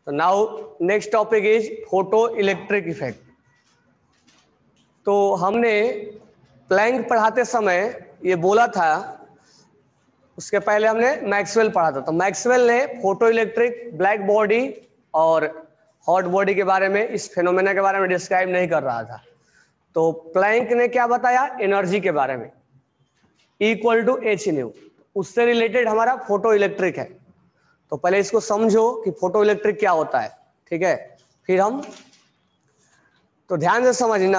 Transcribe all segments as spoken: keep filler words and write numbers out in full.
तो now next topic is photo electric effect. तो हमने प्लैंक पढ़ाते समय ये बोला था, उसके पहले हमने मैक्सवेल पढ़ा था। तो मैक्सवेल ने फोटो इलेक्ट्रिक, ब्लैक बॉडी और हॉट बॉडी के बारे में, इस फेनोमेना के बारे में डिस्क्राइब नहीं कर रहा था। तो प्लैंक ने क्या बताया एनर्जी के बारे में, इक्वल टू एच न्यू। उससे रिलेटेड हमारा फोटो इलेक्ट्रिक है। तो पहले इसको समझो कि फोटो इलेक्ट्रिक क्या होता है, ठीक है, फिर हम, तो ध्यान से समझना।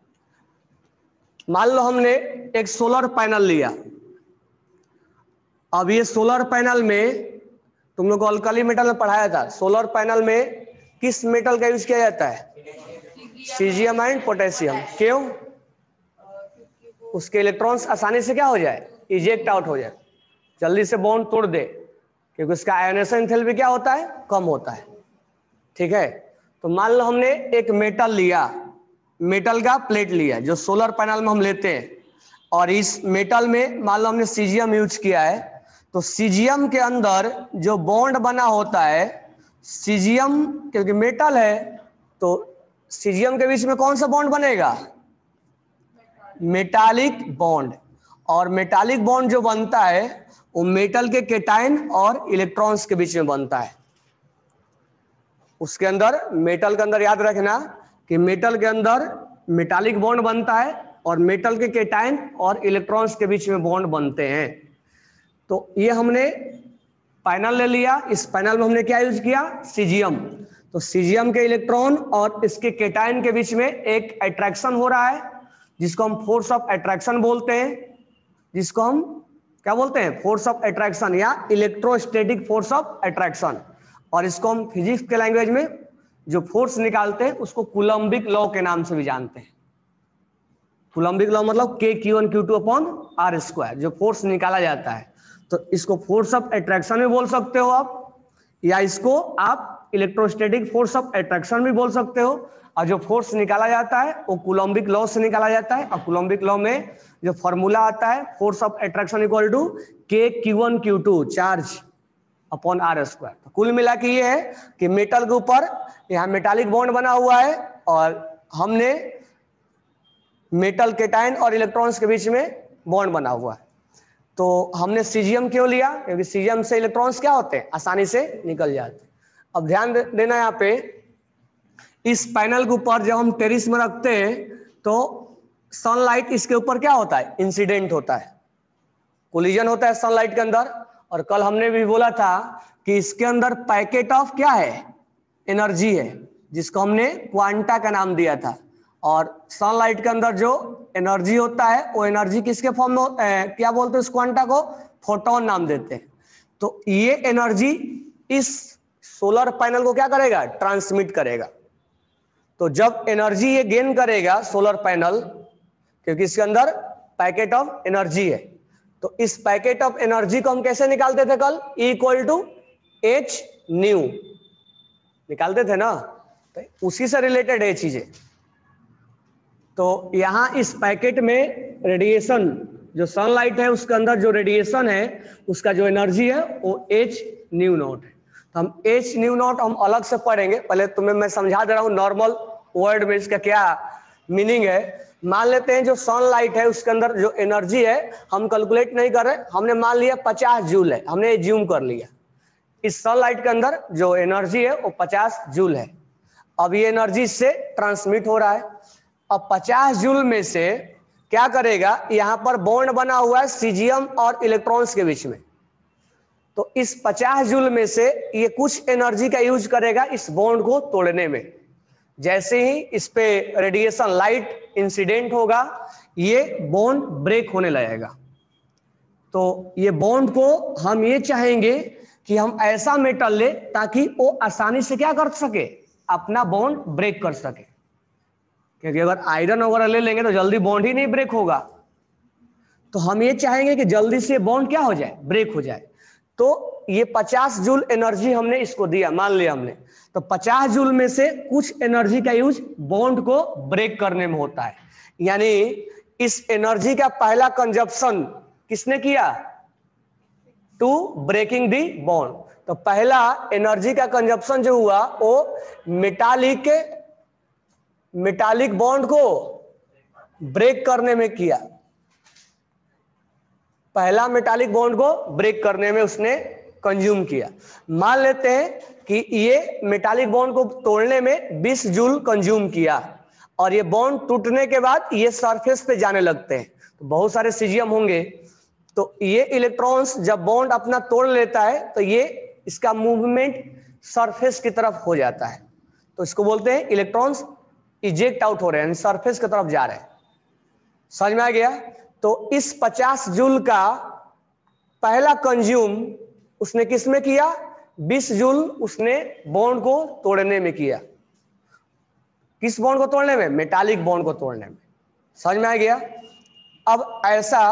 मान लो हमने एक सोलर पैनल लिया। अब ये सोलर पैनल में, तुम लोग को अल्कली मेटल में पढ़ाया था, सोलर पैनल में किस मेटल का यूज किया जाता है? Caesium and potassium. क्यों? उसके इलेक्ट्रॉन्स आसानी से क्या हो जाए, इजेक्ट आउट हो जाए, जल्दी से बॉन्ड तोड़ दे, क्योंकि उसका आयोनाइजेशन एंथैल्पी क्या होता है, कम होता है। ठीक है, तो मान लो हमने एक मेटल लिया, मेटल का प्लेट लिया जो सोलर पैनल में हम लेते हैं, और इस मेटल में मान लो हमने सीजियम यूज किया है। तो सीजियम के अंदर जो बॉन्ड बना होता है, सीजियम क्योंकि मेटल है, तो सीजियम के बीच में कौन सा बॉन्ड बनेगा? Metallic bond. और मेटालिक बॉन्ड जो बनता है वो मेटल के केटाइन और इलेक्ट्रॉन्स के बीच में बनता है। उसके अंदर, मेटल के अंदर याद रखना कि मेटल के अंदर मेटालिक बॉन्ड बनता है और मेटल के केटाइन और इलेक्ट्रॉन्स के बीच में बॉन्ड बनते हैं। तो ये हमने पैनल ले लिया, इस पैनल में हमने क्या यूज किया? सीजियम। तो सीजियम के इलेक्ट्रॉन और इसके केटाइन के बीच में एक अट्रैक्शन हो रहा है, जिसको हम फोर्स ऑफ अट्रैक्शन बोलते हैं। जिसको हम क्या बोलते हैं? फोर्स ऑफ अट्रैक्शन या इलेक्ट्रोस्टैटिक फोर्स ऑफ अट्रैक्शन। और इसको हम फिजिक्स के लैंग्वेज में जो फोर्स निकालते हैं उसको कूलम्बिक लॉ के नाम से भी जानते हैं। कूलम्बिक लॉ मतलब के q one q two upon R square, जो फोर्स निकाला जाता है। तो इसको फोर्स ऑफ अट्रैक्शन भी बोल सकते हो आप, या इसको आप इलेक्ट्रोस्टैटिक फोर्स ऑफ अट्रैक्शन भी बोल सकते हो। और जो फोर्स निकाला जाता है वो कूलम्बिक लॉ से निकाला जाता है। और कूलम्बिक लॉ में जो फॉर्मूला आता है, force of attraction equal to K q one q two charge upon R square. तो कुल मिला के ये है कि मेटल के ऊपर यहाँ मेटालिक बॉन्ड बना हुआ है और हमने मेटल केटाइन और इलेक्ट्रॉन्स के बीच में बॉन्ड बना हुआ है। तो हमने सीजियम क्यों लिया? क्योंकि सीजियम से इलेक्ट्रॉन्स क्या होते हैं, आसानी से निकल जाते हैं। अब ध्यान देना यहाँ पे, इस पैनल के ऊपर जब हम टेरिस में रखते हैं तो सनलाइट इसके ऊपर क्या होता है? इंसिडेंट होता है, कोलिजन होता है सनलाइट के अंदर। और कल हमने भी बोला था कि इसके अंदर पैकेट ऑफ क्या है? एनर्जी है, जिसको हमने क्वांटा का नाम दिया था। और सनलाइट के अंदर जो एनर्जी होता है वो एनर्जी किसके फॉर्म में, ए, क्या बोलते हैं उस क्वांटा को? फोटोन नाम देते हैं। तो ये एनर्जी इस सोलर पैनल को क्या करेगा? ट्रांसमिट करेगा। तो जब एनर्जी ये गेन करेगा सोलर पैनल, क्योंकि इसके अंदर पैकेट ऑफ एनर्जी है, तो इस पैकेट ऑफ एनर्जी को हम कैसे निकालते थे कल? इक्वल टू एच न्यू निकालते थे ना। तो उसी से रिलेटेड है चीजें। तो यहां इस पैकेट में रेडिएशन, जो सनलाइट है उसके अंदर जो रेडिएशन है उसका जो एनर्जी है वो एच न्यू नॉट है। तो हम एच न्यू नॉट हम अलग से पढ़ेंगे, पहले तुम्हें मैं समझा दे रहा हूं नॉर्मल वर्ड में इसका क्या मीनिंग है। मान लेते हैं जो सनलाइट है उसके अंदर जो एनर्जी है, हम कैलकुलेट नहीं कर रहे, हमने मान लिया पचास जूल है, हमने ज्यूम कर लिया। इस सनलाइट के अंदर जो एनर्जी है वो पचास जूल है। अब ये एनर्जी से ट्रांसमिट हो रहा है। अब पचास जूल में से क्या करेगा? यहां पर बॉन्ड बना हुआ है सीजियम और इलेक्ट्रॉन्स के बीच में। तो इस पचास जूल में से ये कुछ एनर्जी का यूज करेगा इस बॉन्ड को तोड़ने में। जैसे ही इस पे रेडिएशन लाइट इंसिडेंट होगा, ये बॉन्ड ब्रेक होने लगेगा। तो ये बॉन्ड को हम ये चाहेंगे कि हम ऐसा मेटल ले ताकि वो आसानी से क्या कर सके? अपना बॉन्ड ब्रेक कर सके। क्योंकि अगर आयरन वगैरह ले लेंगे तो जल्दी बॉन्ड ही नहीं ब्रेक होगा। तो हम ये चाहेंगे कि जल्दी से बॉन्ड क्या हो जाए? ब्रेक हो जाए। तो ये पचास जूल एनर्जी हमने इसको दिया, मान लिया हमने। तो पचास जूल में से कुछ एनर्जी का यूज बॉन्ड को ब्रेक करने में होता है। यानी इस एनर्जी का पहला कंजप्शन किसने किया? To breaking the bond. तो पहला एनर्जी का कंजप्शन जो हुआ वो मेटालिक मेटालिक बॉन्ड को ब्रेक करने में किया, पहला मेटालिक बॉन्ड को ब्रेक करने में उसने कंज्यूम किया। मान लेते हैं कि ये मेटालिक बॉन्ड को तोड़ने में बीस जूल कंज्यूम किया और ये बॉन्ड टूटने के बाद ये सरफेस पे जाने लगते हैं, तो बहुत सारे सीजियम होंगे। तो ये इलेक्ट्रॉन्स जब बॉन्ड अपना तोड़ लेता है तो ये इसका मूवमेंट सरफेस की तरफ हो जाता है, तो इसको बोलते हैं इलेक्ट्रॉन्स इजेक्ट आउट हो रहे हैं, सरफेस की तरफ जा रहे हैं। समझ में आ गया? तो इस पचास जूल का पहला कंज्यूम उसने किस में किया? बीस जूल उसने बॉन्ड को तोड़ने में किया। किस बॉन्ड को तोड़ने में? मेटालिक बॉन्ड को तोड़ने में। समझ में आ गया? अब ऐसा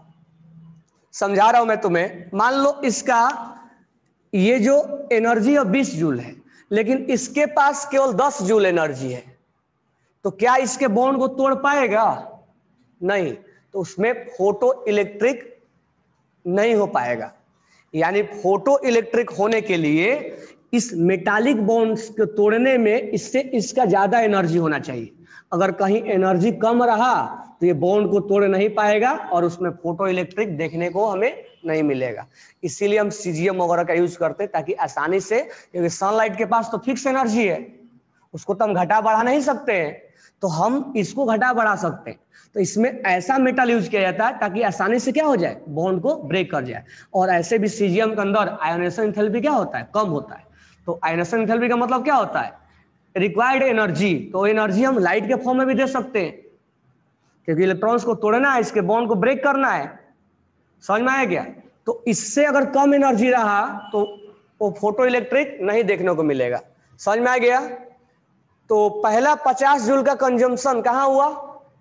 समझा रहा हूं मैं तुम्हें। मान लो इसका ये जो एनर्जी है बीस जूल है, लेकिन इसके पास केवल दस जूल एनर्जी है, तो क्या इसके बॉन्ड को तोड़ पाएगा? नहीं, तो उसमें फोटो इलेक्ट्रिक नहीं हो पाएगा। यानी फोटो इलेक्ट्रिक होने के लिए इस मेटालिक बॉन्ड्स को तोड़ने में इससे इसका ज्यादा एनर्जी होना चाहिए। अगर कहीं एनर्जी कम रहा तो ये बॉन्ड को तोड़ नहीं पाएगा और उसमें फोटो इलेक्ट्रिक देखने को हमें नहीं मिलेगा। इसीलिए हम सीजियम वगैरह का यूज करते हैं ताकि आसानी से, क्योंकि सनलाइट के पास तो फिक्स एनर्जी है, उसको तो हम घटा बढ़ा नहीं सकते हैं, तो हम इसको घटा बढ़ा सकते हैं। तो इसमें ऐसा मेटल यूज किया जाता है ताकि आसानी से क्या हो जाए? बॉन्ड को ब्रेक कर जाए। और ऐसे भी सीजियम के अंदर आयोनेशन एंथैल्पी क्या होता है? कम होता है। तो आयोनेशन एंथैल्पी का मतलब क्या होता है? Required energy. तो एनर्जी हम लाइट के फॉर्म में भी दे सकते हैं, क्योंकि इलेक्ट्रॉन्स को तोड़ना है, इसके बॉन्ड को ब्रेक करना है। समझ में आया क्या? तो इससे अगर कम एनर्जी रहा तो वो फोटो इलेक्ट्रिक नहीं देखने को मिलेगा। समझ में आ गया? तो पहला पचास जूल का कंजम्पशन कहां हुआ?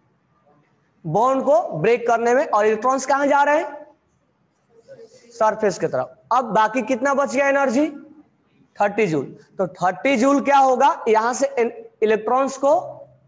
बॉन्ड को ब्रेक करने में। और इलेक्ट्रॉन्स कहां जा रहे हैं? सरफेस की तरफ। अब बाकी कितना बच गया एनर्जी? तीस जूल। तो तीस जूल क्या होगा? यहां से इलेक्ट्रॉन्स को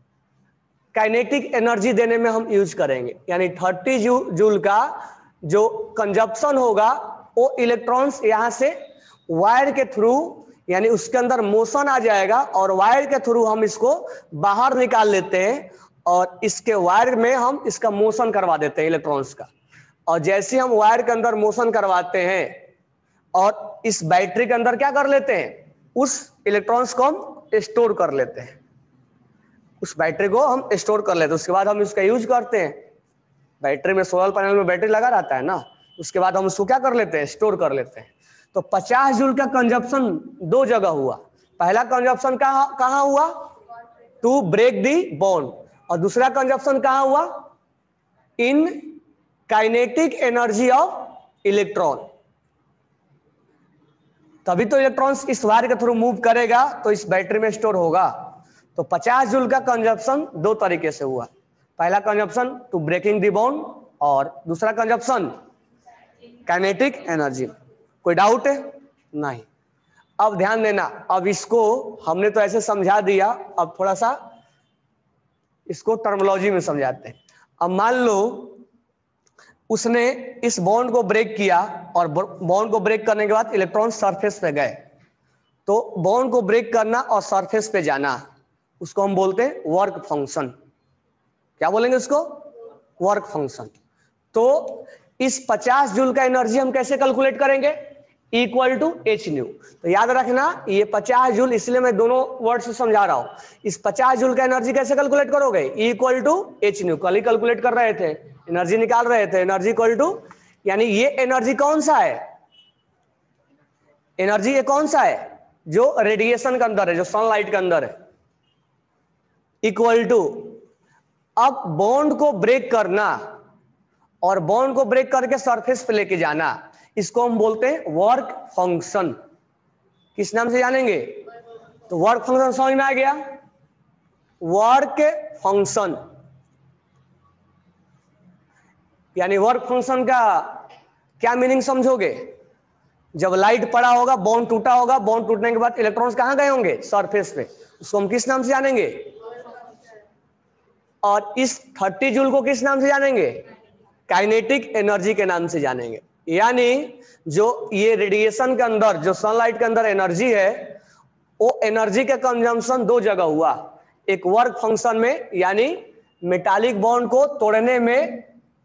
काइनेटिक एनर्जी देने में हम यूज करेंगे। यानी तीस जूल का जो कंजप्शन होगा वो इलेक्ट्रॉन्स यहां से वायर के थ्रू, यानी उसके अंदर मोशन आ जाएगा और वायर के थ्रू हम इसको बाहर निकाल लेते हैं और इसके वायर में हम इसका मोशन करवा देते हैं इलेक्ट्रॉन्स का। और जैसे हम वायर के अंदर मोशन करवाते हैं और इस बैटरी के अंदर क्या कर लेते हैं? उस इलेक्ट्रॉन्स को हम स्टोर कर लेते हैं, उस बैटरी को हम स्टोर कर लेते हैं। उसके बाद हम इसका यूज करते हैं। बैटरी में, सोलर पैनल में बैटरी लगा रहता है ना, उसके बाद हम उसको क्या कर लेते हैं? स्टोर कर लेते हैं। तो पचास जूल का कंजप्शन दो जगह हुआ। पहला कंजप्शन कहां कहां हुआ? To break the bond. और दूसरा कंजप्शन कहां हुआ? In kinetic energy of electron. तभी तो इलेक्ट्रॉन्स इस वायर के थ्रू मूव करेगा तो इस बैटरी में स्टोर होगा। तो पचास जूल का कंजप्शन दो तरीके से हुआ। पहला consumption to breaking the bond और दूसरा कंजप्शन काइनेटिक एनर्जी। कोई डाउट है? नहीं। अब ध्यान देना, अब इसको हमने तो ऐसे समझा दिया, अब थोड़ा सा इसको टर्मिनोलॉजी में समझाते हैं। अब मान लो उसने इस बॉन्ड को ब्रेक किया और बॉन्ड को ब्रेक करने के बाद इलेक्ट्रॉन सरफेस पे गए, तो बॉन्ड को ब्रेक करना और सरफेस पे जाना, उसको हम बोलते हैं वर्क फंक्शन। क्या बोलेंगे उसको? Work function. तो इस पचास जूल का एनर्जी हम कैसे कैलकुलेट करेंगे? Equal to H nu. तो याद रखना ये पचास जूल, इसलिए मैं दोनों वर्ड से समझा रहा हूं। इस पचास जूल का एनर्जी कैसे कैलकुलेट करोगे? Equal to H nu. कल ही कैलकुलेट कर रहे थे, एनर्जी निकाल रहे थे। एनर्जी इक्वल टू, यानी ये एनर्जी कौन सा है? एनर्जी ये कौन सा है? जो रेडिएशन के अंदर है, जो सनलाइट के अंदर है। इक्वल टू, अब बॉन्ड को ब्रेक करना और बॉन्ड को ब्रेक करके सरफेस पे लेके जाना, इसको हम बोलते हैं वर्क फंक्शन। किस नाम से जानेंगे? तो वर्क फंक्शन समझ में आ गया? वर्क फंक्शन, यानी वर्क फंक्शन का क्या मीनिंग समझोगे? जब लाइट पड़ा होगा, बॉन्ड टूटा होगा, बॉन्ड टूटने के बाद इलेक्ट्रॉन्स कहां गए होंगे? सरफेस पे। उसको हम किस नाम से जानेंगे? और इस तीस जूल को किस नाम से जानेंगे? काइनेटिक एनर्जी के नाम से जानेंगे। यानी जो ये रेडिएशन के अंदर, जो सनलाइट के अंदर एनर्जी है, वो एनर्जी का कंजम्पशन दो जगह हुआ, एक वर्क फंक्शन में यानी मेटालिक बॉन्ड को तोड़ने में,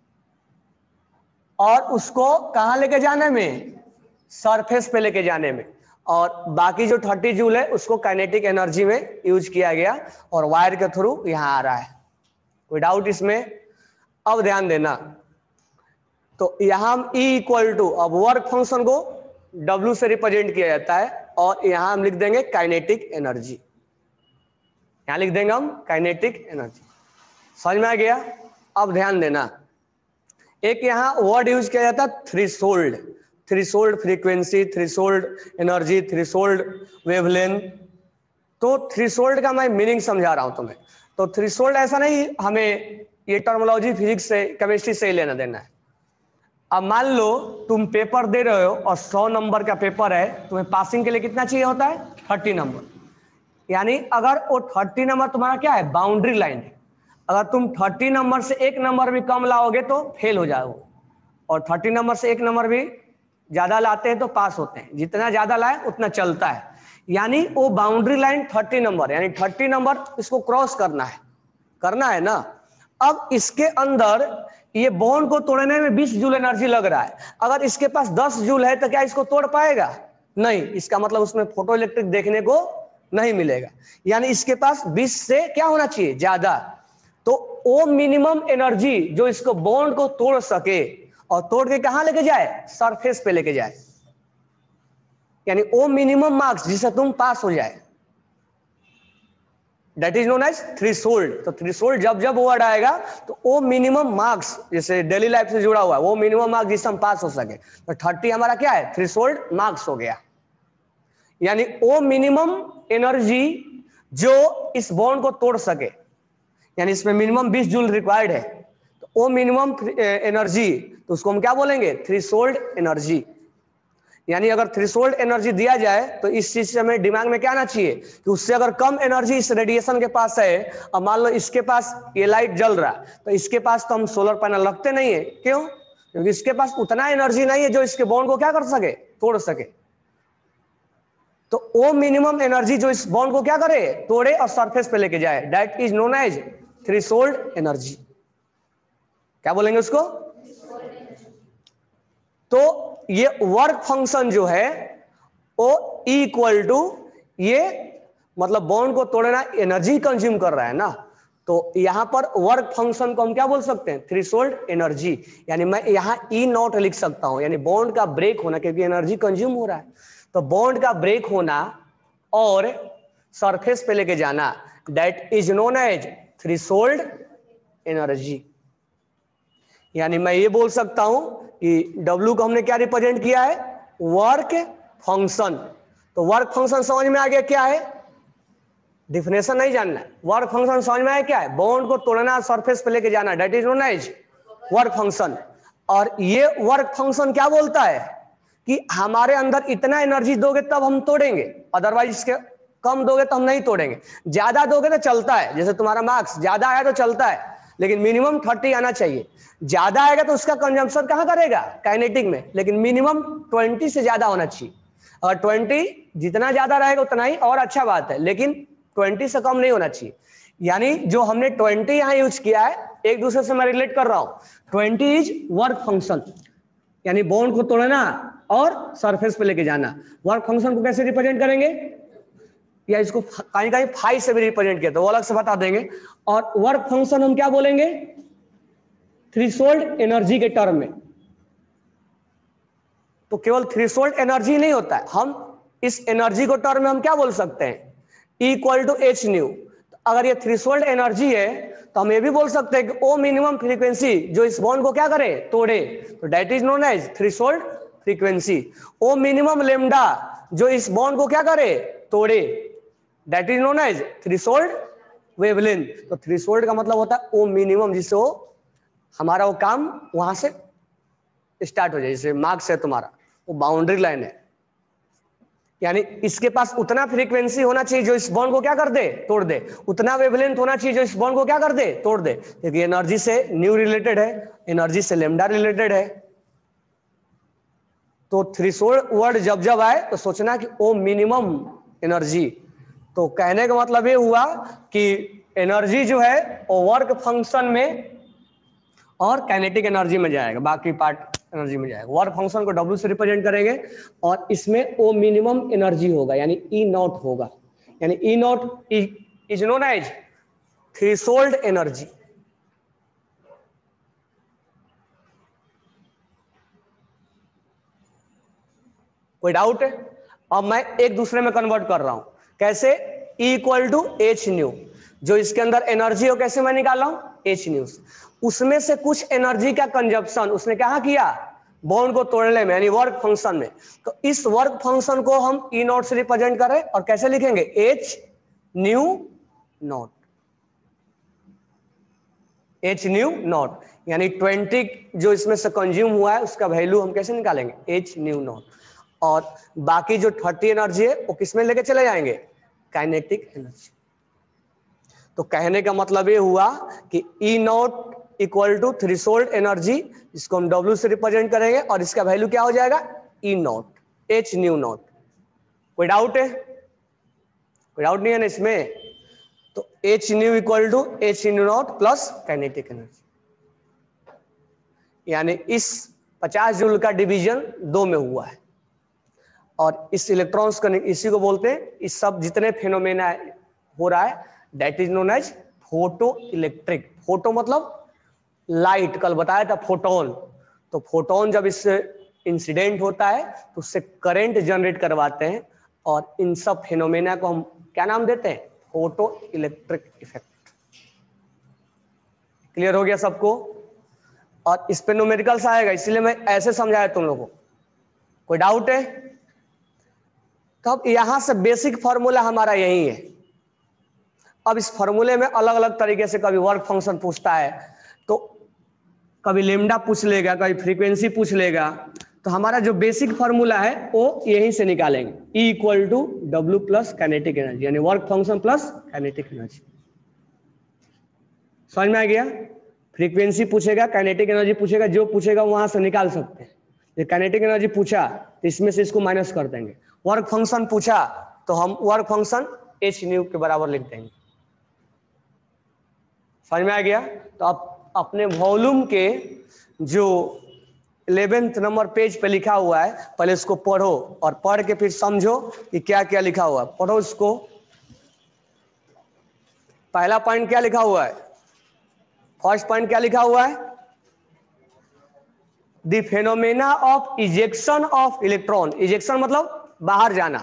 और उसको कहां लेके जाने में, सरफेस पे लेके जाने में, और बाकी जो तीस जूल है उसको काइनेटिक एनर्जी में यूज किया गया और वायर के थ्रू यहां आ रहा है। कोई डाउट इसमें? अब ध्यान देना, तो यहां हम E इक्वल टू, अब वर्क फंक्शन को W से रिप्रेजेंट किया जाता है और यहां हम लिख देंगे काइनेटिक एनर्जी, यहां लिख देंगे हम काइनेटिक एनर्जी। समझ में आ गया? अब ध्यान देना, एक यहां वर्ड यूज किया जाता है threshold, threshold frequency, threshold energy, threshold wavelength. तो थ्रेशोल्ड का मैं मीनिंग समझा रहा हूं तुम्हें। तो थ्रेशोल्ड ऐसा नहीं, हमें ये टर्मिनोलॉजी फिजिक्स से, केमिस्ट्री से ही लेना देना है। अब मान लो तुम पेपर दे रहे हो और सौ नंबर का पेपर है, तुम्हें पासिंग के लिए कितना चाहिए होता है? Thirty number. यानी अगर वो थर्टी नंबर तुम्हारा क्या है? बाउंड्री लाइन है। अगर तुम थर्टी नंबर से एक नंबर भी कम लाओगे तो फेल हो जाओगे, और थर्टी नंबर से एक नंबर भी ज्यादा लाते हैं तो पास होते हैं। जितना ज्यादा लाए उतना चलता है। यानी वो बाउंड्री लाइन थर्टी नंबर, यानी थर्टी नंबर इसको क्रॉस करना है, करना है ना। अब इसके अंदर ये बॉन्ड को तोड़ने में बीस जूल एनर्जी लग रहा है। अगर इसके पास दस जूल है तो क्या इसको तोड़ पाएगा? नहीं। इसका मतलब उसमें फोटो इलेक्ट्रिक देखने को नहीं मिलेगा। यानी इसके पास बीस से क्या होना चाहिए? ज्यादा। तो वो मिनिमम एनर्जी जो इसको बॉन्ड को तोड़ सके, और तोड़ के कहां लेके जाए? सरफेस पे लेके जाए। यानी वो मिनिमम मार्क्स जिससे तुम पास हो जाए, that is known as threshold. तो थ्रेशोल्ड जब जब वर्ड आएगा तो वो मिनिमम मार्क्स, जैसे डेली लाइफ से जुड़ा हुआ है, वो मिनिमम मार्क्स जिससे हम पास हो सके। तो थर्टी हमारा क्या है? थ्रेशोल्ड मार्क्स हो गया। यानी वो मिनिमम एनर्जी जो इस बॉन्ड को तोड़ सके, यानी इसमें मिनिमम बीस जूल रिक्वायर्ड है, तो वो मिनिमम एनर्जी, तो उसको हम क्या बोलेंगे? Threshold energy. यानी अगर थ्रेशोल्ड एनर्जी दिया जाए तो इस चीज से हमें दिमाग में क्या आना चाहिए कि उससे अगर कम एनर्जी इस रेडिएशन के पास है, और मान लो इसके पास ये लाइट जल रहा है, तो इसके पास तो हम सोलर पैनल रखते नहीं है। क्यों? क्योंकि इसके पास उतना एनर्जी नहीं है जो इसके बॉन्ड को क्या कर सके? तोड़ सके। तो वो मिनिमम एनर्जी जो इस बॉन्ड को क्या करे? तोड़े और सरफेस पे लेके जाए, that is known as threshold energy. क्या बोलेंगे उसको? तो ये वर्क फंक्शन जो है वो इक्वल टू, ये मतलब बॉन्ड को तोड़ना एनर्जी कंज्यूम कर रहा है ना, तो यहां पर वर्क फंक्शन को हम क्या बोल सकते हैं? Threshold energy. यानी मैं यहां ई नॉट लिख सकता हूं, यानी बॉन्ड का ब्रेक होना, क्योंकि एनर्जी कंज्यूम हो रहा है। तो बॉन्ड का ब्रेक होना और सरफेस पे लेके जाना, that is known as threshold energy. यानी मैं ये बोल सकता हूं कि W को हमने क्या रिप्रेजेंट किया है? Work function. तो वर्क फंक्शन समझ में आ गया क्या है? डिफिनेशन नहीं जानना है, वर्क फंक्शन समझ में आया क्या है? बॉन्ड को तोड़ना, सरफेस पे लेके जाना, that is known as work function. और ये वर्क फंक्शन क्या बोलता है कि हमारे अंदर इतना एनर्जी दोगे तब हम तोड़ेंगे, अदरवाइज इसके कम दोगे तो हम नहीं तोड़ेंगे। ज्यादा दोगे तो चलता है, जैसे तुम्हारा मार्क्स ज्यादा आया तो चलता है, लेकिन मिनिमम थर्टी आना चाहिए। ज्यादा आएगा तो उसका कंजम्पशन कहां करेगा? काइनेटिक में। लेकिन मिनिमम ट्वेंटी से ज्यादा होना चाहिए। और ट्वेंटी जितना ज्यादा रहेगा उतना ही और अच्छा बात है, लेकिन ट्वेंटी से कम नहीं होना चाहिए। यानी जो हमने ट्वेंटी यहां यूज किया है, एक दूसरे से मैं रिलेट कर रहा हूं। ट्वेंटी इज वर्क फंक्शन, यानी बॉन्ड को तोड़ना और सरफेस पे लेके जाना। वर्क फंक्शन को कैसे रिप्रेजेंट करेंगे? या इसको कहीं कहीं फाइव से भी रिप्रेजेंट किया, तो वो अलग से बता देंगे। और वर्क फंक्शन हम क्या बोलेंगे? थ्रेशोल्ड एनर्जी के टर्म में। तो केवल थ्रेशोल्ड एनर्जी नहीं होता है, हम इस एनर्जी को टर्म में हम क्या बोल सकते हैं? Equal to H nu. अगर ये थ्रेशोल्ड एनर्जी है तो हम ये भी बोल सकते हैं कि ओ मिनिमम फ्रीक्वेंसी जो इस बॉन्ड को क्या करे? तोड़े, तो that is known as threshold frequency. ओ मिनिमम लेम्डा जो इस बॉन्ड को क्या करे? तोड़े, that is known as threshold wavelength. तो थ्रेशोल्ड का मतलब होता है ओ मिनिमम, जिससे वो हमारा वो काम वहां से स्टार्ट हो जाए। जैसे मार्क्स है तुम्हारा, वो बाउंड्री लाइन है, यानी इसके पास उतना फ्रीक्वेंसी होना चाहिए जो इस बॉन्ड को क्या कर दे? तोड़ दे। उतना वेवलेंथ होना चाहिए जो इस बॉन्ड को क्या कर दे? तोड़ दे। क्योंकि एनर्जी से न्यू रिलेटेड है, एनर्जी से लेम्डा रिलेटेड है। तो थ्रेशोल्ड वर्ड जब जब आए तो सोचना कि ओ मिनिमम एनर्जी। तो कहने का मतलब ये हुआ कि एनर्जी जो है वो वर्क फंक्शन में और काइनेटिक एनर्जी में जाएगा, बाकी पार्ट एनर्जी में जाएगा। वर्क फंक्शन को डब्ल्यू से रिप्रेजेंट करेंगे और इसमें ओ मिनिमम एनर्जी होगा यानी ई नॉट होगा, यानी E naught is known as threshold energy. कोई डाउट है? अब मैं एक दूसरे में कन्वर्ट कर रहा हूं, कैसे? E equal to H nu, जो इसके अंदर एनर्जी हो कैसे मैं निकाल रहा हूं? H nu. उसमें से कुछ एनर्जी का कंजप्शन उसने कहा किया बॉन्ड को तोड़ने में, यानी वर्क फंक्शन में। तो इस वर्क फंक्शन को हम ई नॉट से रिप्रेजेंट करें और कैसे लिखेंगे? H nu naught, H nu naught, यानी ट्वेंटी जो इसमें से कंज्यूम हुआ है उसका वैल्यू हम कैसे निकालेंगे? H nu naught. और बाकी जो थर्टी एनर्जी है वो किसमें लेके चले जाएंगे? Kinetic energy. तो कहने का मतलब ये हुआ कि E naught equal to threshold energy, इसको हम डब्ल्यू से रिप्रेजेंट करेंगे और इसका वैल्यू क्या हो जाएगा? E naught, H nu naught. कोई डाउट है? कोई डाउट नहीं है ना इसमें? तो H nu equal to H nu naught plus kinetic energy, यानी इस पचास जूल का डिवीजन दो में हुआ है। और इस इलेक्ट्रॉन्स का इसी को बोलते हैं, इस सब जितने फिनोमेना हो रहा है that is known as photoelectric. Photo मतलब लाइट, कल बताया था फोटोन। तो फोटोन जब इससे इंसिडेंट होता है तो उससे करंट जनरेट करवाते हैं और इन सब फिनोमेना को हम क्या नाम देते हैं? Photo electric effect. क्लियर हो गया सबको? और इस पे न्यूमेरिकल्स आएगा, इसीलिए मैं ऐसे समझाया तुम लोगों को। कोई डाउट है? तब यहां से बेसिक फॉर्मूला हमारा यही है। अब इस फॉर्मूले में अलग अलग तरीके से कभी वर्क फंक्शन पूछता है, तो कभी लेमडा पूछ लेगा, कभी फ्रीक्वेंसी पूछ लेगा। तो हमारा जो बेसिक फॉर्मूला है वो यहीं से निकालेंगे, E equal to W plus kinetic energy, यानी work function plus kinetic energy. समझ में आ गया? फ्रीक्वेंसी पूछेगा, काइनेटिक एनर्जी पूछेगा, जो पूछेगा वहां से निकाल सकते हैं। ये काइनेटिक एनर्जी पूछा तो इसमें से इसको माइनस कर देंगे। वर्क फंक्शन पूछा तो हम वर्क फंक्शन एच न्यू के बराबर लिख देंगे। समझ में आ गया? तो आप अपने वॉल्यूम के जो इलेवेंथ नंबर पेज पे लिखा हुआ है पहले इसको पढ़ो और पढ़ के फिर समझो कि क्या क्या लिखा हुआ है। पढ़ो इसको। पहला पॉइंट क्या लिखा हुआ है? फर्स्ट पॉइंट क्या लिखा हुआ है? The phenomena of ejection of electron. Ejection मतलब बाहर जाना,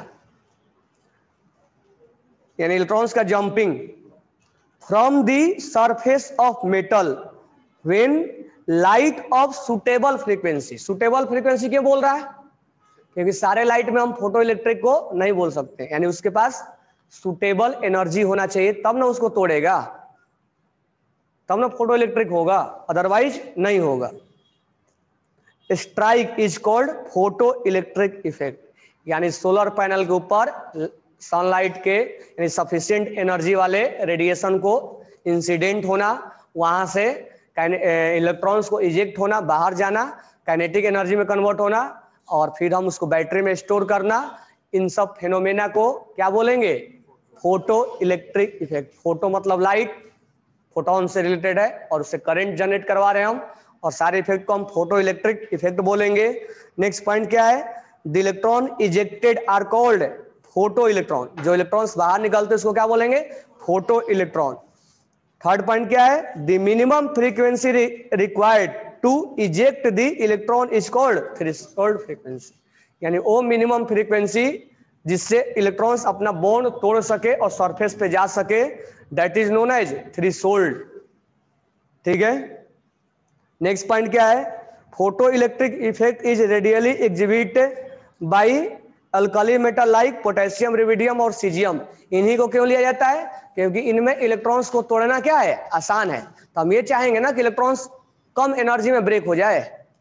यानी इलेक्ट्रॉन्स का jumping from the surface of metal when light of suitable frequency. Suitable frequency क्यों बोल रहा है? क्योंकि सारे लाइट में हम फोटो इलेक्ट्रिक को नहीं बोल सकते, यानी उसके पास सुटेबल एनर्जी होना चाहिए, तब ना उसको तोड़ेगा, तब ना फोटो इलेक्ट्रिक होगा, अदरवाइज नहीं होगा। Strike is called photo electric effect, यानी सोलर पैनल के ऊपर सनलाइट के यानी सफिशिएंट एनर्जी वाले रेडिएशन को इंसिडेंट होना, वहां से इलेक्ट्रॉन्स को इजेक्ट होना, बाहर जाना, काइनेटिक एनर्जी में कन्वर्ट होना और फिर हम उसको बैटरी में स्टोर करना। इन सब फेनोमेना को क्या बोलेंगे? Photo electric effect. फोटो मतलब लाइट, फोटोन से रिलेटेड है और उससे करंट जनरेट करवा रहे हैं हम, और सारे इफेक्ट को हम फोटो इलेक्ट्रिक इफेक्ट बोलेंगे। नेक्स्ट पॉइंट क्या है? The electron ejected are called photoelectron. जो इलेक्ट्रॉन्स बाहर निकलते हैं उसको क्या बोलेंगे? Photo electron. थर्ड पॉइंट क्या है? The minimum frequency required to eject the electron is called threshold frequency, यानी वो मिनिमम फ्रीक्वेंसी जिससे इलेक्ट्रॉन्स अपना बॉन्ड तोड़ सके और सरफेस पे जा सके, that is known as threshold. ठीक है? नेक्स्ट पॉइंट क्या है? Photo electric effect is readily exhibit by alkali metal like potassium, rubidium और सीजियम। इन्हीं को क्यों लिया जाता है? क्योंकि इनमें इलेक्ट्रॉन्स को तोड़ना क्या है? आसान है। तो हम ये चाहेंगे ना कि इलेक्ट्रॉन्स कम एनर्जी में ब्रेक हो जाए।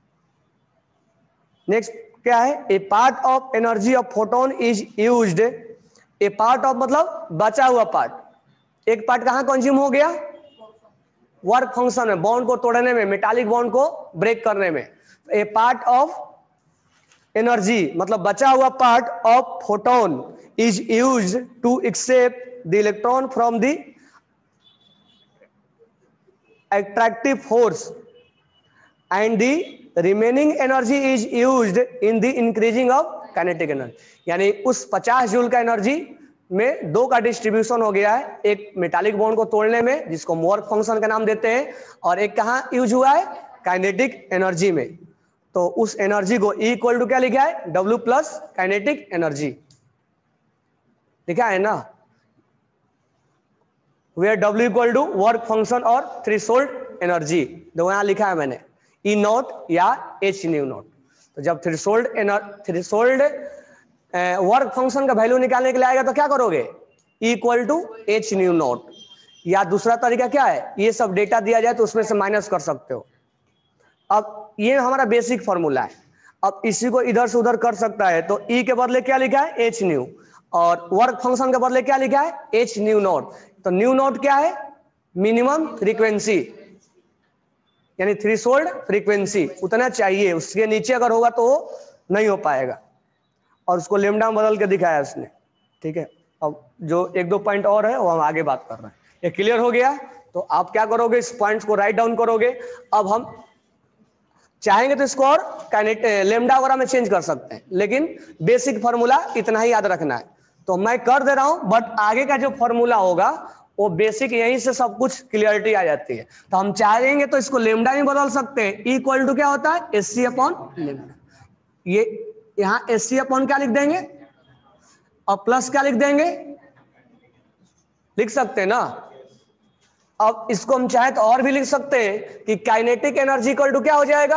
नेक्स्ट क्या है? A part of energy of photon is used. A part of मतलब बचा हुआ पार्ट। एक पार्ट कहां कंज्यूम हो गया? वर्क फंक्शन में, बॉन्ड को तोड़ने में, मेटालिक बॉन्ड को ब्रेक करने में। ए पार्ट ऑफ एनर्जी मतलब बचा हुआ part of photon is use to except the electron from the attractive force and the remaining energy is used in the increasing of kinetic energy. यानी उस पचास joule का एनर्जी में दो का डिस्ट्रीब्यूशन हो गया है, एक मेटालिक बॉन्ड को तोड़ने में जिसको वर्क फंक्शन का नाम देते हैं, और एक कहाँ यूज हुआ है, काइनेटिक एनर्जी में। तो उस एनर्जी को E इक्वल टू क्या लिखा है, W प्लस काइनेटिक एनर्जी लिखा है ना, where W equal to work function और थ्रेशोल्ड एनर्जी, तो यहाँ लिखा है मैंने E नॉट या H न्यू नॉट। तो जब थ्रेशोल्ड थ्रेशोल्ड वर्क फंक्शन का वैल्यू निकालने के लिए आएगा तो क्या करोगे, E equal to H nu naught, या दूसरा तरीका क्या है, ये सब डेटा दिया जाए तो उसमें से माइनस कर सकते हो। अब ये हमारा बेसिक फॉर्मूला है, अब इसी को इधर से उधर कर सकता है, तो E के बदले क्या लिखा है, H न्यू, और वर्क फंक्शन के बदले क्या लिखा है, H न्यू नॉट। तो न्यू नॉट क्या है, मिनिमम फ्रीक्वेंसी, यानी थ्रेशोल्ड फ्रीक्वेंसी उतना चाहिए, उसके नीचे अगर होगा तो नहीं हो पाएगा, और उसको लेमडा बदल के दिखाया उसने। ठीक है, अब जो एक दो पॉइंट और है वो हम आगे बात कर रहे हैं। ये क्लियर हो गया, तो आप क्या करोगे, इस पॉइंट्स को राइट डाउन करोगे। अब हम चाहेंगे तो इसको और लेमडा वगैरह में चेंज कर सकते हैं, लेकिन बेसिक फॉर्मूला इतना ही याद रखना है। तो मैं कर दे रहा हूं, बट आगे का जो फॉर्मूला होगा वो बेसिक, यहीं से सब कुछ क्लियरिटी आ जाती है। तो हम चाहेंगे तो इसको लेमडा में बदल सकते हैं, E इक्वल टू क्या होता है, एस सी अपॉन लेमडा। ये यहाँ एस सी अपॉन क्या लिख देंगे, और प्लस क्या लिख देंगे, लिख सकते हैं ना। अब इसको हम चाहे तो और भी लिख सकते हैं कि काइनेटिक एनर्जी इक्वल टू क्या हो जाएगा,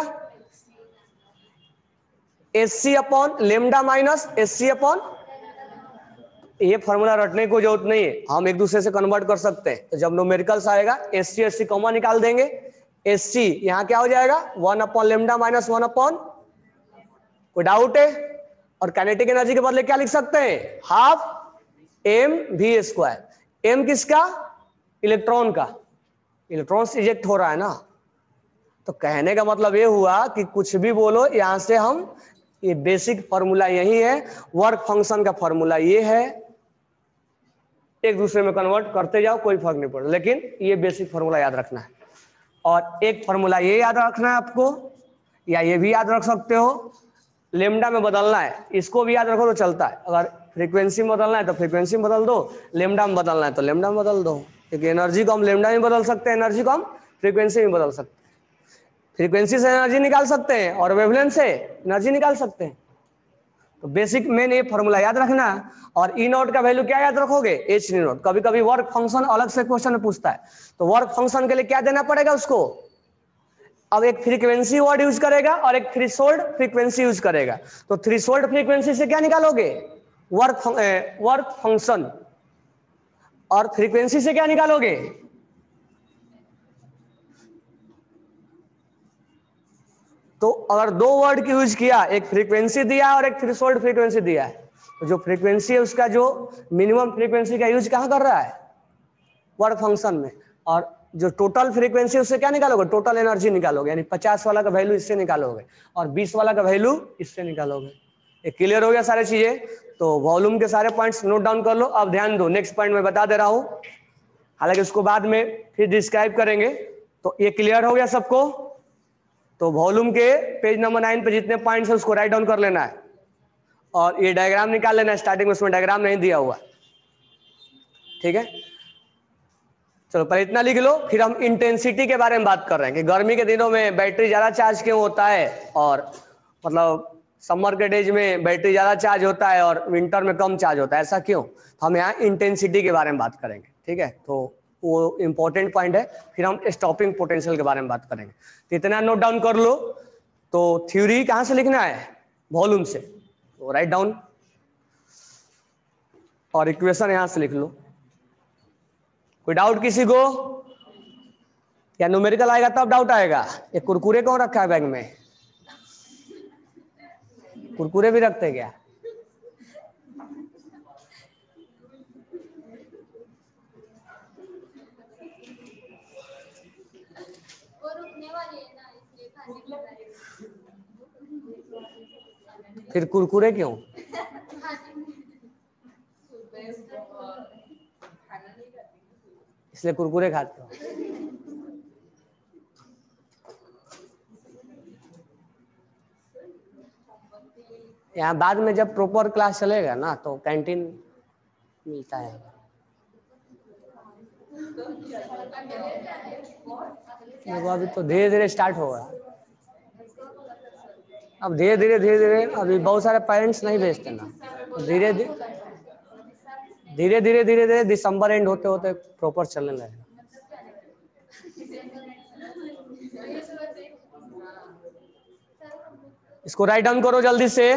S C upon lambda minus S C upon, ये फॉर्मूला रटने को जरूरत नहीं है, हम एक दूसरे से कन्वर्ट कर सकते हैं। तो जब न्यूमेरिकल्स आएगा S C S C common निकाल देंगे, एस सी यहाँ क्या हो जाएगा, one upon lambda minus one upon, कोई डाउट है। और काइनेटिक एनर्जी के बदले क्या लिख सकते हैं, half M V square, M किसका, इलेक्ट्रॉन का, इलेक्ट्रॉन से इजेक्ट हो रहा है ना। तो कहने का मतलब ये हुआ कि कुछ भी बोलो, यहां से हम, ये बेसिक फॉर्मूला यही है, वर्क फंक्शन का फॉर्मूला ये है, एक दूसरे में कन्वर्ट करते जाओ कोई फर्क नहीं पड़ता, लेकिन ये बेसिक फॉर्मूला याद रखना है। और एक फॉर्मूला ये याद रखना है आपको, या ये भी याद रख सकते हो, लेमडा में बदलना है, इसको भी याद रखो तो चलता है। अगर फ्रीक्वेंसी में बदलना है तो फ्रीक्वेंसी में बदल दो, लेमडा में बदलना है तो लेमडा में बदल दो, क्योंकि एनर्जी को हम लेमडा में बदल सकते हैं, एनर्जी को हम फ्रीक्वेंसी में बदल सकते हैं। फ्रीक्वेंसी से एनर्जी निकाल सकते हैं और वेवलेंथ से एनर्जी निकाल सकते हैं। तो बेसिक मेन ये फॉर्मूला याद रखना। और ई नॉट का वैल्यू क्या याद रखोगे, एच न्यू नॉट। कभी कभी वर्क फंक्शन अलग से क्वेश्चन में पूछता है, तो वर्क फंक्शन के लिए क्या देना पड़ेगा उसको, अब एक फ्रीक्वेंसी वर्ड यूज करेगा और एक थ्रेशोल्ड फ्रीक्वेंसी यूज करेगा। तो थ्रेशोल्ड फ्रीक्वेंसी से क्या निकालोगे, वर्क वर्क फंक्शन, और फ्रीक्वेंसी से क्या निकालोगे, तो अगर दो वर्ड की यूज किया, एक फ्रीक्वेंसी दिया और एक थ्रेशोल्ड फ्रीक्वेंसी दिया है, तो जो फ्रीक्वेंसी है उसका जो मिनिमम फ्रीक्वेंसी का यूज कहां कर रहा है, वर्क फंक्शन में। और जो टोटल फ्रीक्वेंसी उससे क्या निकालोगे, टोटल एनर्जी निकालोगे, यानी पचास वाला का वैल्यू इससे निकालोगे और बीस वाला का वैल्यू इससे निकालोगे। ये क्लियर हो गया सारी चीजें। तो वॉल्यूम के सारे पॉइंट्स नोट डाउन कर लो। अब ध्यान दो, नेक्स्ट पॉइंट मैं बता दे रहा हूं, हालांकि उसको बाद में फिर डिस्क्राइब करेंगे। तो ये क्लियर हो गया सबको। तो वॉल्यूम के पेज नंबर नाइन पे जितने पॉइंट्स है उसको राइट डाउन कर लेना है, और ये डायग्राम निकाल लेना है। स्टार्टिंग में उसमें डायग्राम नहीं दिया हुआ, ठीक है। चलो पहले इतना लिख लो, फिर हम इंटेंसिटी के बारे में बात कर रहे हैं कि गर्मी के दिनों में बैटरी ज्यादा चार्ज क्यों होता है, और मतलब समर के डेज में बैटरी ज्यादा चार्ज होता है और विंटर में कम चार्ज होता है, ऐसा क्यों। तो हम यहाँ इंटेंसिटी के बारे में बात करेंगे, ठीक है। तो वो इंपॉर्टेंट पॉइंट है। फिर हम स्टॉपिंग पोटेंशियल के बारे में बात करेंगे। तो इतना नोट डाउन कर लो। तो थ्योरी कहाँ से लिखना है, वॉल्यूम से, तो राइट डाउन, और इक्वेशन यहां से लिख लो। कोई डाउट किसी को, या न्यूमेरिकल आएगा तब डाउट आएगा। ये कुरकुरे कौन रखा है बैग में, कुरकुरे भी रखते क्या, वो रुकने वाली है ना, इसलिए खाने फिर कुरकुरे क्यों? इसलिए कुरकुरे खाते हो? यहाँ बाद में जब प्रॉपर क्लास चलेगा ना तो कैंटीन मिलता है। देखो अभी तो धीरे धीरे स्टार्ट होगा, अब धीरे धीरे धीरे धीरे अभी बहुत सारे पेरेंट्स नहीं भेजते ना, तो धीरे धीरे धीरे धीरे धीरे धीरे दिसंबर एंड होते होते प्रॉपर चलने लगेगा। इसको राइट डाउन करो जल्दी से।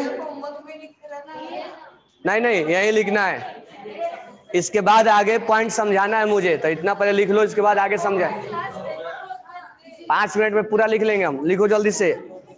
नहीं नहीं यही लिखना है, इसके बाद आगे पॉइंट समझाना है मुझे, तो इतना पहले लिख लो, इसके बाद आगे समझा। पांच मिनट में पूरा लिख लेंगे हम, लिखो जल्दी से।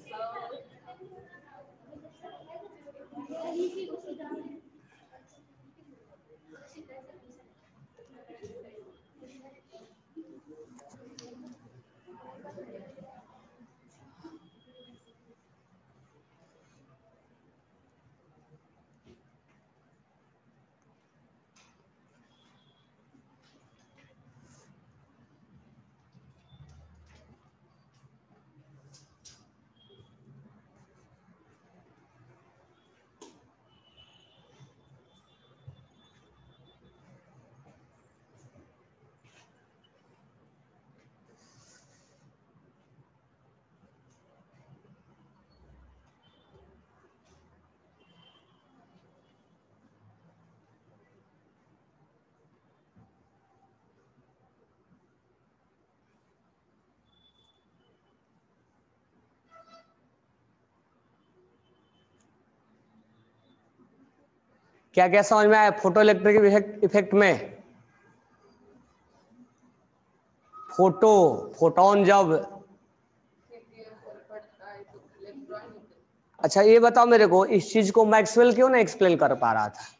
क्या क्या समझ में आया फोटो इलेक्ट्रिक इफेक्ट में? फोटो फोटोन जब, अच्छा ये बताओ मेरे को, इस चीज को मैक्सवेल क्यों नहीं एक्सप्लेन कर पा रहा था?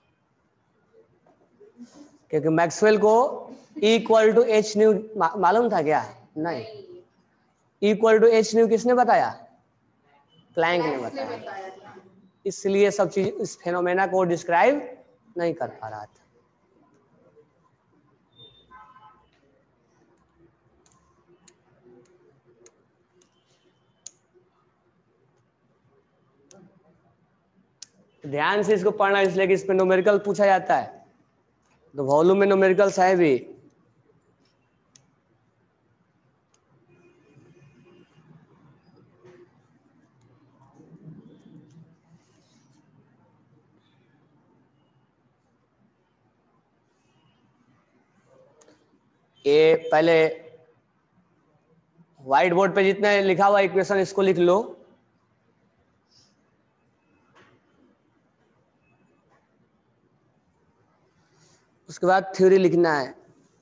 क्योंकि मैक्सवेल को E equal to H nu मालूम था क्या? नहीं। E equal to H nu किसने बताया? प्लैंक ने बताया। इसलिए सब चीज इस फेनोमेना को डिस्क्राइब नहीं कर पा रहा था। ध्यान से इसको पढ़ना, इसलिए कि इस पे न्यूमेरिकल पूछा जाता है, तो वॉल्यूम में न्यूमेरिकल्स है भी। ये पहले व्हाइट बोर्ड पे जितना लिखा हुआ इक्वेशन इसको लिख लो। उसके बाद थ्योरी लिखना है।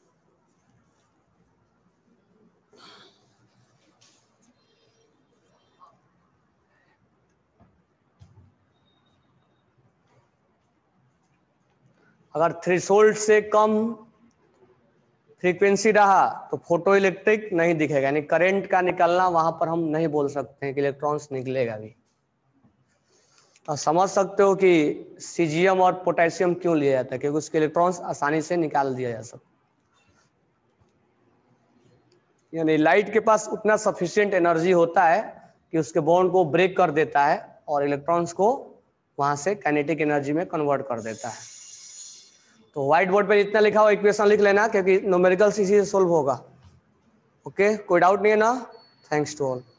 अगर थ्रेशोल्ड से कम फ्रीक्वेंसी रहा तो फोटो इलेक्ट्रिक नहीं दिखेगा, यानी करंट का निकलना वहां पर हम नहीं बोल सकते हैं कि इलेक्ट्रॉन्स निकलेगा भी। और समझ सकते हो कि सीजियम और पोटेशियम क्यों लिया जाता है, क्योंकि उसके इलेक्ट्रॉन्स आसानी से निकाल दिया जा सकता, यानी लाइट के पास उतना सफिशिएंट एनर्जी होता है कि उसके बॉन्ड को ब्रेक कर देता है और इलेक्ट्रॉन्स को वहां से काइनेटिक एनर्जी में कन्वर्ट कर देता है। तो व्हाइट बोर्ड पे जितना लिखा हुआ इक्वेशन लिख लेना, क्योंकि न्यूमेरिकल्स इसी से सोल्व होगा। ओके, कोई डाउट नहीं है ना? Thanks to all.